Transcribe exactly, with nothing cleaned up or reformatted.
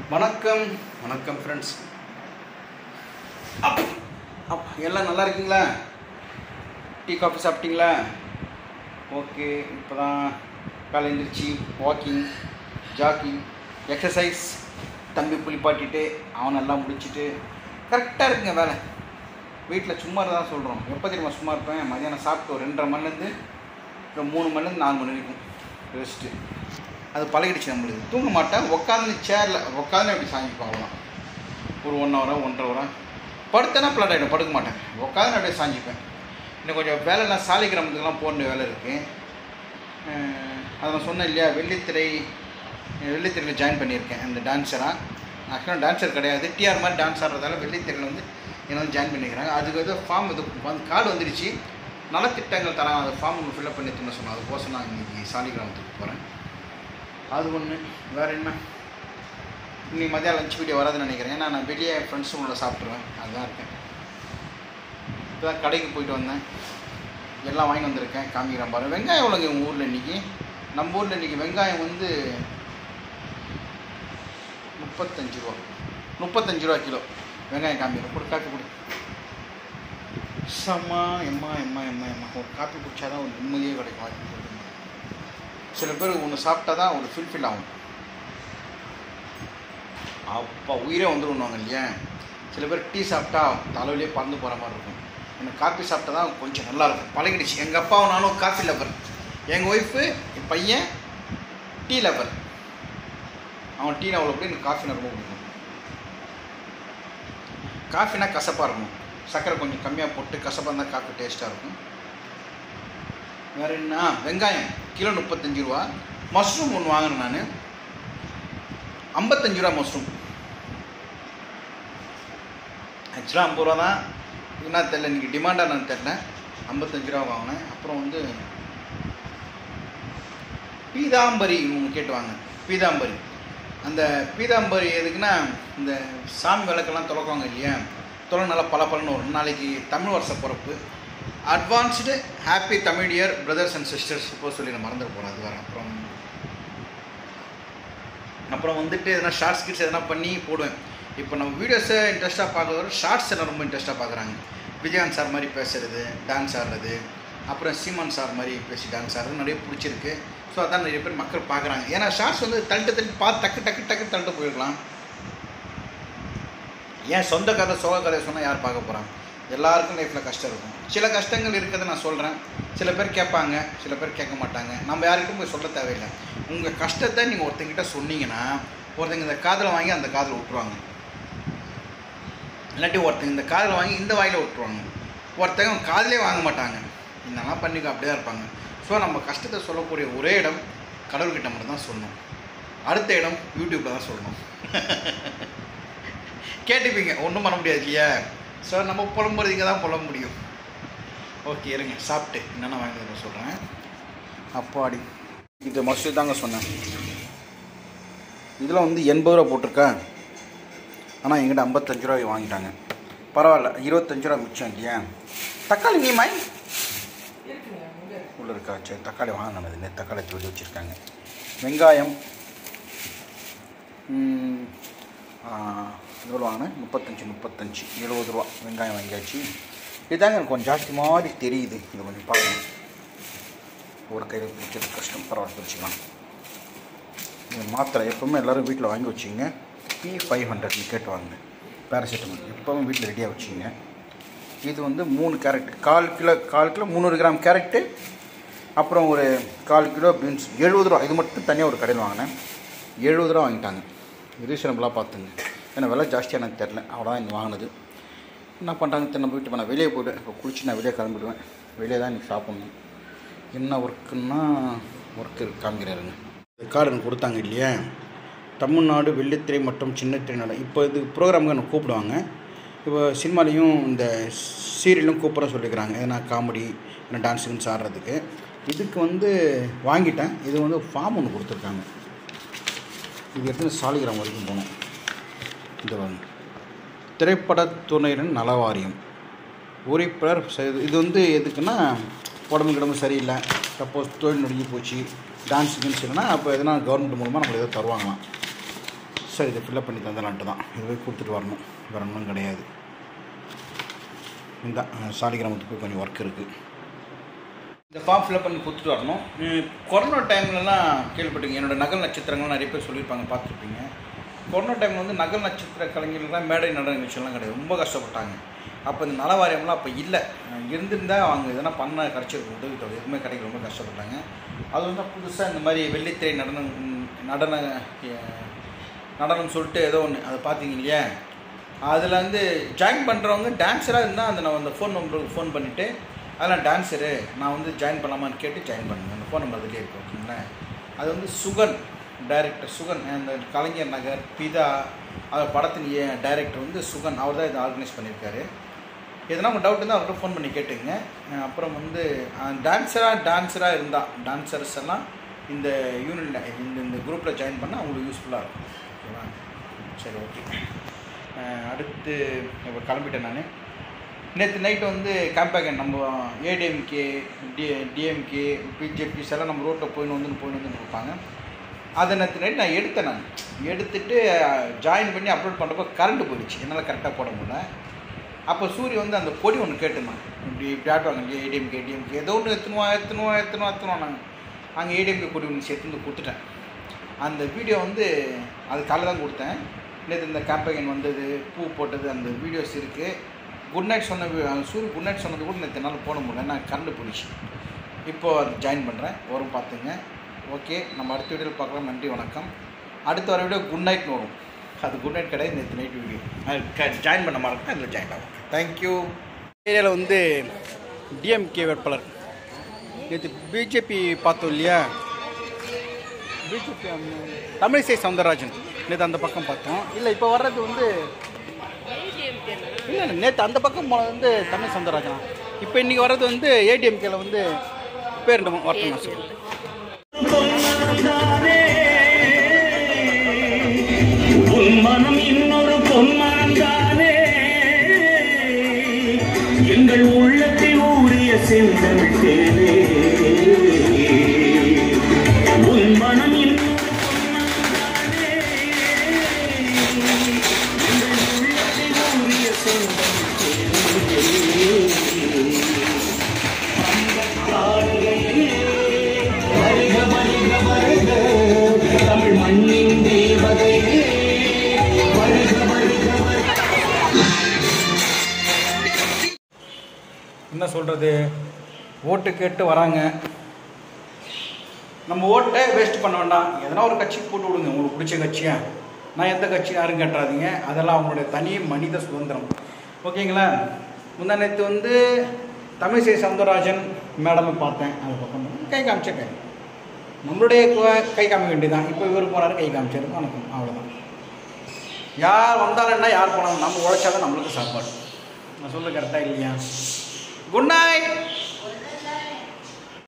வணக்கம் வணக்கம் ஃப்ரெண்ட்ஸ். அப் அப் எல்லாம் நல்லா இருக்கீங்களா? டீ காஃபி சாப்பிட்டீங்களா? ஓகே. இப்போ தான் காலை எழுந்திரிச்சு வாக்கிங், ஜாக்கிங், எக்ஸசைஸ், தம்பி குளிப்பாட்டிட்டு அவன் நல்லா முடிச்சுட்டு கரெக்டாக இருக்குங்க வேலை. வீட்டில் சும்மா தான் சொல்கிறோம். எப்போ தெரியுமா சும்மா இருப்பேன்? மதியானம் சாப்பிட்டு ஒரு ரெண்டரை மணிலேருந்து ஒரு மூணு மணிலேருந்து நாலு மணி வரைக்கும் ரெஸ்ட்டு. அது பழகிடுச்சு நம்மளுக்கு. தூங்க மாட்டேன், உட்காந்து சேரில் உட்காந்து அப்படி சாஞ்சிப்பேன். அவ்வளோதான். ஒரு ஒன் ஹவரா ஒன்றரை ஹவரா படுத்தேன்னா பிளாட் ஆகிடும். படுக்க மாட்டேன், உட்காந்து அப்படியே சாஞ்சிப்பேன். இன்னும் கொஞ்சம் வேலைலாம் சாலை கிராமத்துக்கெல்லாம் போக வேண்டிய வேலை இருக்குது. அதை நான் சொன்னேன் இல்லையா, வெள்ளித்திரை வெள்ளித்திரையில் ஜாயின் பண்ணியிருக்கேன் அந்த டான்ஸராக. ஆக்சுவலாக டான்ஸர் கிடையாது, டிஆர் மாதிரி டான்ஸ் ஆடுறதால வெள்ளித்திரையில் வந்து என்னை வந்து ஜாயின் பண்ணிக்கிறாங்க. அதுக்கு வந்து ஃபார்ம் இது வந்து கார்டு வந்துடுச்சு, நலத்திட்டங்கள் தராங்க. அந்த ஃபார்ம் ஒன்று ஃபில்அப் பண்ணி எடுத்துன்னு சொன்னேன். அதுக்கோசம் நான் இன்றைக்கி சாலை கிராமத்துக்கு போகிறேன். அது ஒன்று. வேறு என்ன, இன்றைக்கி மதியம் லஞ்ச் வீடியோ வராதுன்னு நினைக்கிறேன். ஏன்னா நான் வெளியே ஃப்ரெண்ட்ஸும் உள்ள சாப்பிட்ருவேன். அதுதான் இருக்கேன். இப்போ தான் கடைக்கு போயிட்டு வந்தேன், எல்லாம் வாங்கி வந்திருக்கேன். காமிக்கிறேன் பாருங்கள். வெங்காயம் எவ்வளோங்க உங்கள் ஊரில் இன்றைக்கி? நம்ம ஊரில் இன்றைக்கி வெங்காயம் வந்து முப்பத்தஞ்சு ரூபா முப்பத்தஞ்சு ரூபா கிலோ வெங்காயம். காமிக்கிறேன். கொடு, காப்பி கொடு. சம்மா எம்மா எம்மா எம்மா எம்மா ஒரு காப்பி குடித்தா தான் ஒரு நிம்மதியே கிடைக்கும். சில பேருக்கு ஒன்று சாப்பிட்டா தான் ஒரு ஃபில்ஃபில் ஆகும். அப்பா உயிரே வந்துடுவாங்க இல்லையா? சில பேர் டீ சாப்பிட்டா தலைவிலே பறந்து போகிற மாதிரி இருக்கும். எனக்கு காஃபி சாப்பிட்டா தான் கொஞ்சம் நல்லாயிருக்கும். பழகிடுச்சு. எங்கள் அப்பாவும் நானும் காஃபி லவர். எங்கள் ஒய்ஃபு என் பையன் டீ லவர். அவன் டீ அவ்வளோ அப்படி எனக்கு காஃபினா ரொம்ப பிடிக்கும். காஃபினா கசப்பாக இருக்கும், சர்க்கரை கொஞ்சம் கம்மியாக போட்டு கசப்பாக இருந்தால் காஃபி டேஸ்ட்டாக இருக்கும். வேறு என்ன, வெங்காயம் கிலோ முப்பத்தஞ்சு ரூபா. மஷ்ரூம் ஒன்று வாங்கினேன் நான், ஐம்பத்தஞ்சு ரூபா மஷ்ரூம். ஆக்சுவலாக ஐம்பது ரூபா தான், என்ன தெரில, இன்றைக்கி டிமாண்டாக நான் தெரில. ஐம்பத்தஞ்சு ரூபா வாங்கினேன். அப்புறம் வந்து பீதாம்பரி ஒன்று கேட்டுவாங்க. பீதாம்பரி, அந்த பீதாம்பரி எதுக்குன்னா, இந்த சாமி விளக்கெல்லாம் தொலைக்குவாங்க இல்லையா, தொலை நல்லா பல பலன்னு வரும். நாளைக்கு தமிழ் வருஷ பிறப்பு. Advanced happy Tamil year brothers and sisters இப்போ சொல்லி நான் மறந்துட போகிறேன். அது வரேன். அப்புறம் அப்புறம் வந்துட்டு எதனா ஷார்ட்ஸ் கிட்ஸ் எதனா பண்ணி போடுவேன். இப்போ நம்ம வீடியோஸை இன்ட்ரெஸ்ட்டாக பார்க்குறவரை ஷார்ட்ஸ் எல்லாம் ரொம்ப இன்ட்ரெஸ்ட்டாக பார்க்குறாங்க. விஜயகாந்த் சார் மாதிரி பேசுகிறது, டான்ஸ் ஆடுறது, அப்புறம் சீமான் சார் மாதிரி பேசி டான்ஸ் ஆடுறது நிறைய பிடிச்சிருக்கு. ஸோ அதான் நிறைய பேர் மக்கள் பார்க்குறாங்க. ஏன்னா ஷார்ட்ஸ் வந்து தள்ளிட்டு தள்ளி பார்த்து டக்கு டக்கு டக்கு தள்ளிட்டு போயிருக்கலாம். ஏன் சொந்த கதை சோக கதை சொன்னால் யார் பார்க்க போகிறாங்க? எல்லாருக்கும் லைஃப்பில் கஷ்டம் இருக்கும். சில கஷ்டங்கள் இருக்கிறத நான் சொல்கிறேன். சில பேர் கேட்பாங்க, சில பேர் கேட்க மாட்டாங்க. நம்ம யாருக்கும் போய் சொல்ல தேவையில்லை. உங்கள் கஷ்டத்தை நீங்கள் ஒருத்தங்கிட்ட சொன்னீங்கன்னா ஒருத்தங்க இந்த காதில் வாங்கி அந்த காதில் விட்டுருவாங்க. இல்லாட்டி ஒருத்தங்க இந்த காதில் வாங்கி இந்த வாயில் விட்டுருவாங்க. ஒருத்தங்க காதிலே வாங்க மாட்டாங்க. இதெல்லாம் பண்ணிக்க அப்படியே இருப்பாங்க. ஸோ நம்ம கஷ்டத்தை சொல்லக்கூடிய ஒரே இடம் கடவுள்கிட்ட மட்டும் தான் சொல்லணும். அடுத்த இடம் யூடியூப்பில் தான் சொல்லணும். கேட்டுப்பீங்க, ஒன்றும் பண்ண முடியாது இல்லையா? ஸோ நம்ம புலம்புறது இங்கே தான் புலம்ப முடியும். ஓகே, இருங்க சாப்பிட்டு என்னென்ன வாங்கி சொல்கிறேன். அப்பாடி, இது மஸ்ட் தாங்க சொன்னேன். இதில் வந்து எண்பது ரூபா போட்டிருக்கேன். ஆனால் எங்கிட்ட ஐம்பத்தஞ்சு ரூபாய் வாங்கிட்டாங்க. பரவாயில்ல, இருபத்தஞ்சு ரூபா மிச்சம் இல்லையா? தக்காளி நீ மாய் உள்ளே இருக்கா? சரி, தக்காளி வாங்கினது இல்லை. தக்காளி தூக்கி வச்சுருக்காங்க. வெங்காயம் எவ்வளோ வாங்கினேன்? முப்பத்தஞ்சு முப்பத்தஞ்சு எழுபது ரூபா வெங்காயம் வாங்கியாச்சு. இதுதாங்க எனக்கு கொஞ்சம் ஜாஸ்தி மாதிரி தெரியுது. இது கொஞ்சம் பார்க்கணும். ஒரு கையில் பிடிக்கிறது கஷ்டம். பரவாயில்ல, பிடிச்சிக்கலாம். இது மாத்திரை எப்போவுமே எல்லோரும் வீட்டில் வாங்கி வச்சிங்க. பி ஃபைவ் ஹண்ட்ரட்னு கேட்டு வாங்க. பேராசிட்டமால் எப்போவும் வீட்டில் ரெடியாக வச்சிங்க. இது வந்து மூணு கேரட், கால் கிலோ கால் கிலோ முந்நூறு கிராம் கேரட்டு, அப்புறம் ஒரு கால் கிலோ பீன்ஸ். எழுபது ரூபா. இது மட்டும் தனியாக ஒரு கடையில் வாங்கினேன். எழுபது ரூபா வாங்கிட்டாங்க. ரீசனபிளாக பார்த்துங்க. ஏன்னா விலை ஜாஸ்தியாக எனக்கு தெரில. அவ்வளோதான் இங்கே வாங்கினது. என்ன பண்ணுறாங்க தெரியல. போயிட்டு இப்போ நான் வெளியே போய்ட்டு இப்போ குளிச்சு நான் வெளியே கிளம்பிடுவேன். வெளியே தான் இன்றைக்கி சாப்பிட்ணும். என்ன ஒர்க்குன்னா ஒர்க்கு காமிக்கிறாருங்க. இந்த கார்டு எனக்கு கொடுத்தாங்க இல்லையா, தமிழ்நாடு வெள்ளித்திரை மற்றும் சின்னத்திரை நட. இப்போ இது ப்ரோக்ராமுக்கு எனக்கு கூப்பிடுவாங்க. இப்போ சினிமாலேயும் இந்த சீரியலும் கூப்பிட்ற சொல்லிக்கிறாங்க. ஏன்னா காமெடி, ஏன்னா டான்ஸுக்குன்னு ஆடுறதுக்கு. இதுக்கு வந்து வாங்கிட்டேன். இது வந்து ஃபார்ம் ஒன்று கொடுத்துருக்காங்க. இது எடுத்து சாலிகிராம் வரைக்கும் போகணும். இந்த வாங்க, திரைப்படத்துறையின் நல வாரியம் உறுப்பினர். இது வந்து எதுக்குன்னா, உடம்பு கிடம்பு சரியில்லை, சப்போஸ் தொழில் நொடிஞ்சு போச்சு, டான்ஸுக்குன்னு சொல்லுன்னா அப்போ எதனா கவர்மெண்ட் மூலமாக நம்மளுக்கு எதோ தருவாங்களாம். சரி, இதை ஃபில்லப் பண்ணி தந்தலான்ட்டு தான் இது போய் கொடுத்துட்டு வரணும், வேறு ஒன்றும் கிடையாது. இந்த சாலிகிராமத்துக்கு போய் கொஞ்சம் ஒர்க் இருக்குது. இந்த ஃபார்ம் ஃபில்லப் பண்ணி கொடுத்துட்டு வரணும். கொரோனா டைம்லலாம் கேள்விப்பட்டீங்க, என்னோடய நகல் நட்சத்திரங்கள் நிறைய பேர் சொல்லியிருப்பாங்க, பார்த்துருப்பீங்க. கொரோனா டைமில் வந்து நகல் நட்சத்திர கலைஞர்கள்லாம் மேடை நடன நிகழ்ச்சியெல்லாம் கிடையாது, ரொம்ப கஷ்டப்பட்டாங்க. அப்போ இந்த நல வாரியம்லாம் அப்போ இல்லை, இருந்திருந்தால் அவங்க எதனா பண்ண கிடச்சிருக்கும், உதவித்தொகை எதுவுமே கிடைக்க ரொம்ப கஷ்டப்பட்டாங்க. அது வந்து புதுசாக இந்த மாதிரி வெள்ளித்திரை நடனம் நடன நடனம் சொல்லிட்டு ஏதோ ஒன்று அதை பார்த்தீங்க இல்லையா, அதில் வந்து ஜாயின் பண்ணுறவங்க டான்ஸராக இருந்தால் அந்த நான் அந்த ஃபோன் நம்பருக்கு ஃபோன் பண்ணிவிட்டு அதெல்லாம் டான்ஸரு நான் வந்து ஜாயின் பண்ணலாமான்னு கேட்டு ஜாயின் பண்ணுங்க, அந்த ஃபோன் நம்பர் அதிலே இருக்கும், ஓகேங்களா. அது வந்து சுகன் டைரக்டர் சுகன், அந்த கலைஞர் நகர் பிதா அந்த படத்தின் டைரக்டர் வந்து சுகன், அவர் தான் இதை ஆர்கனைஸ் பண்ணியிருக்காரு. எதனா உங்கள் டவுட் இருந்தால் அவர்கிட்ட ஃபோன் பண்ணி கேட்டுங்க. அப்புறம் வந்து டான்ஸராக டான்ஸராக இருந்தால் டான்ஸர்ஸ் எல்லாம் இந்த யூனிட் இந்த இந்த குரூப்பில் ஜாயின் பண்ணால் அவங்களுக்கு யூஸ்ஃபுல்லாக இருக்கும், ஓகேவா. சரி, ஓகே. அடுத்து இப்போ கிளம்பிட்டேன் நான். நேற்று நைட்டு வந்து கேம்பேகன் நம்ம ஏடிஎம்கே டி டிஎம்கே பிஜேபிஸ் எல்லாம் நம்ம ரோட்டில் போயின்னு வந்து போயின்னு வந்து இருப்பாங்க. அதை நேற்று நைட்டு நான் எடுத்தேன். நான் எடுத்துகிட்டு ஜாயின் பண்ணி அப்லோட் பண்ணுறப்போ கரண்ட்டு போயிடுச்சு, என்னால் கரெக்டாக போட முடியல. அப்போ சூரிய வந்து அந்த கொடி ஒன்று கேட்டுருந்தான், இப்படி இப்படி ஆட்டுவாங்க இல்லையா, ஏடிஎம்கே டிஎம்கே ஏதோ ஒன்று எத்தனுவா எத்தனுவா எத்தனுவா எத்தனுவா நாங்கள் அங்கே ஏடிஎம்கே கொடி ஒன்று சேர்த்து வந்து கொடுத்துட்டேன். அந்த வீடியோ வந்து அது காலையில் தான் கொடுத்தேன். நேற்று இந்த கேம்பெயின் வந்தது, பூ போட்டது, அந்த வீடியோஸ் இருக்குது. குட் நைட் சொன்ன சூரிய குட் நைட் சொன்னது கூட நேற்று என்னால் போட முடியல, நான் கரண்டு போயிடுச்சு. இப்போது அது ஜாயின் பண்ணுறேன், வரும் பார்த்துங்க. ஓகே, நம்ம அடுத்த வீடியோவில் பார்க்கலாம். நன்றி, வணக்கம். அடுத்த வர வீடியோ குட் நைட்னு வரும், அது குட் நைட் கிடையாது, நேற்று நைட் வீடியோ ஜாயின் பண்ண மாதிரி அதில் ஜாயின் ஆகும். தேங்க்யூ. ஏரியாவில் வந்து டிஎம்கே வேட்பாளர் நேற்று பிஜேபி பார்த்தோம் இல்லையா, பிஜேபி தமிழிசை சவுந்தரராஜன் நேற்று அந்த பக்கம் பார்த்தோம். இல்லை இப்போ வர்றது வந்து இல்லை இல்லை நேற்று அந்த பக்கம் வந்து தமிழ் சவுந்தரராஜனா, இப்போ இன்றைக்கி வர்றது வந்து ஏடிஎம்கேல வந்து பேர் வரட்டும் நான் சொல்லுவேன். மனம் இன்னொரு பொன்மனந்தானே, எங்கள் உள்ளத்தில் ஊறிய செந்தமிழ் தேனே, உன் மனம் இன்னொரு பொன்மனந்தானே, எங்கள் உள்ளத்தில் ஊறிய செந்தமிழ் தேனே, அந்த காடுகளே வருக வருக வருக தமிழ் மண்ணின் தேவதையே. என்ன சொல்கிறது, ஓட்டு கேட்டு வராங்க, நம்ம ஓட்டை வேஸ்ட் பண்ண வேண்டாம், எதனா ஒரு கட்சிக்கு போட்டு விடுங்க, உங்களுக்கு பிடிச்ச கட்சியா. நான் எந்த கட்சி யாரும் கேட்டுறாதீங்க, அதெல்லாம் அவங்களுடைய தனி மனித சுதந்திரம், ஓகேங்களா. முந்தா நேற்று வந்து தமிழிசை சவுந்தரராஜன் மேடமை பார்த்தேன், அந்த பக்கம் கை காமிச்சேன், நம்மளுடைய கை காமிக்க வேண்டியதான். இப்போ இவர் போனார், கை காமிச்சாரு, வணக்கம், அவ்வளோதான். யார் வந்தாலும்னா யார் போனாலும் நம்ம உழைச்சாதான் நம்மளுக்கு சாப்பாடு. நான் சொல்ல கரெக்டாக இல்லையா? Good night.